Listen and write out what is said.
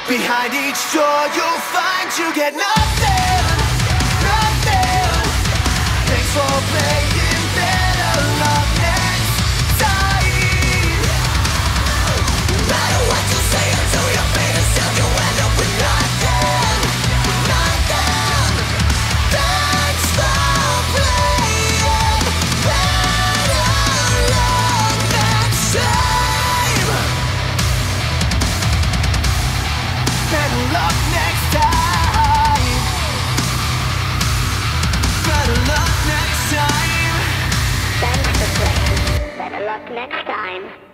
Behind each door you'll find you get nothing, nothing. Thanks for playing, better luck next time. No matter what you say until your fate is sealed, you end up with nothing, nothing. Thanks for playing, better luck next time. Better luck next time. Better luck next time. Thanks for playing. Better luck next time.